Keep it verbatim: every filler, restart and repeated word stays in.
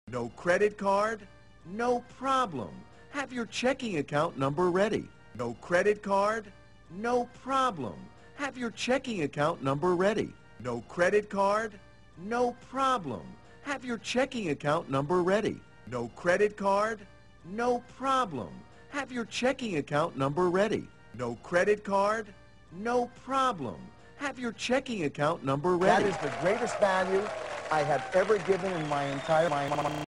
No credit card? No problem. Have your checking account number ready. No credit card? No problem. Have your checking account number ready. No credit card? No problem. Have your checking account number ready. No credit card? No problem. Have your checking account number ready. No credit card? No problem. Have your checking account number ready. That is the greatest value I have ever given in my entire life.